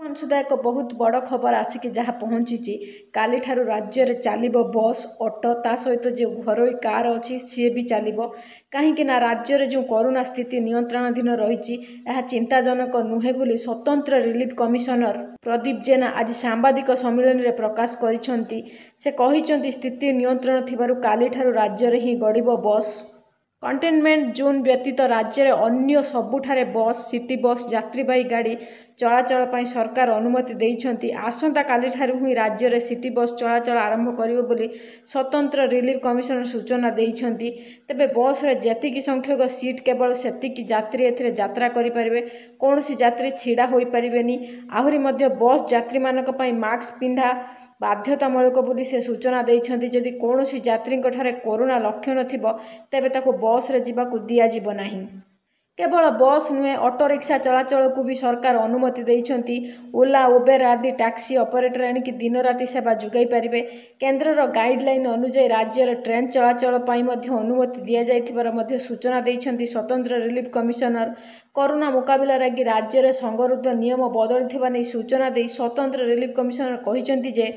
सुधा एक बहुत बड़ खबर आसिक जहाँ पहुँची काली ठारू राज्य में चलो बस ऑटो ता सहित जो घरोई कार अच्छी सी भी चलो कहीं राज्य में जो कोरोना स्थिति नियंत्रणाधीन रही चिंताजनक नुहे बोली स्वतंत्र रिलीफ कमिशनर प्रदीप जेना आज सांबादिक सम्मेलन में प्रकाश करिसेंती। से कहिसेंती स्थिति नियंत्रण थिबारु काली ठारू राज्य में ही गड़िबो बस। कंटेनमेंट जोन व्यतीत राज्य में अन्य सबुठारे बस सिटी बस यात्रीवाही गाड़ी चलाचल पर सरकार अनुमति देइछंती। आसंता काली ठारू ही राज्य में सिटी बस चलाचल आरंभ करिवो बोली स्वतंत्र रिलीफ कमिशनर सूचना देइछंती। तेबे बस रे जेतिकी संख्यक सीट केवल सेतिकी यात्री एथिरे यात्रा करि परिबे, कोनोसी यात्री छिड़ा होई परिबेनी। आहुरी मध्य बस यात्री मानक पई मास्क पिंधा बाध्यतामूलक बोली से सूचना देइछंती। जदि कोनोसी यात्री ठारे कोरोना लक्षण थिबो तेबे ताको बस रे जीवाकू दियाजिबो नाही। केवल बस नुहे ऑटो रिक्शा चलाचल को भी सरकार अनुमति देइछंती। ओला उबेर आदि टैक्सी ऑपरेटर एणिकी दिन राति सेवा जुगाई पारिबे। केंद्रर गाइडलाइन अनुसार राज्य में ट्रेन चलाचल पाई मध्य अनुमति दिया जाइथिबार मध्य सूचना देइछंती स्वतंत्र रिलीफ कमिशनर। कोरोना मुकाबिला लागी राज्य में संगरुद्ध नियम बदलिथिबा नै सूचना दे स्वतंत्र रिलीफ कमिशनर कहिसेंती जे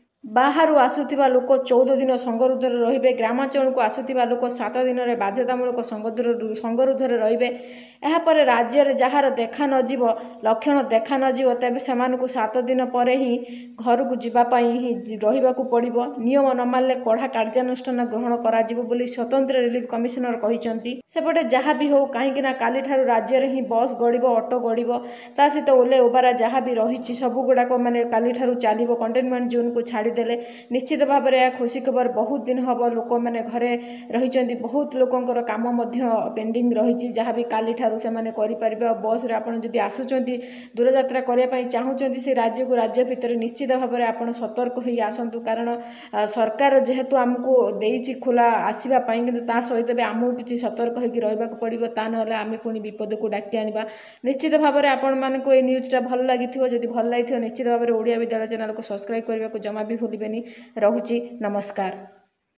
बाहर आसुथिबा लोक 14 दिन संगरुद्ध रहिबे। ग्रामांचल को आसुथिबा लोक 7 दिन रे बाध्यतामूलक संगरुद्ध रहिबे। एहापर राज्य में जार देखा नजिब लक्षण देखा नजिब तेबे सेमानकु 7 दिन पर ही घर को जीवाई ही रहिबाकू पड़िबो। नियम न मानले कड़ा कार्यानुष्ठान ग्रहण कराजिबो बोली स्वतंत्र रिलीफ कमिशनर कहिसेंती। सेपटे जहाँ भी हो कहीं काली ठारू राज्य में ही बस गड़िबो ऑटो गड़िबो ता सहित ओले ओबारा जहाँ भी रही सबू गुड़ाक माने काली ठारू चलो कंटेनमेंट जोन को छाड़ी देले निश्चित भाव में खुशी खबर। बहुत दिन हम लोक मैंने घरे रही बहुत लोकंर काम पेंडिंग रही जहाँ भी काली ठारू से मैंने करें। बस रे आपड़ जदि आसुँच दूर यात्रा करने चाहूँगी से राज्य को राज्य भितर निश्चित भाव में आप सतर्क हो आसतु। कारण सरकार जेहेतु आमको देइछि खोला आसवाई कि सहित भी आमको किसी सतर्क होकर रहा पड़ो ता ना आम पुणी विपद को डाकी आने। निश्चित भाव में आपण मानक ये न्यूज़टा भल लगी जदि भल लगी निश्चित भाव में ओडिया विद्यालय चैनल को सब्सक्राइब करने को जमा भी भूलिबेनी। रहुछि नमस्कार।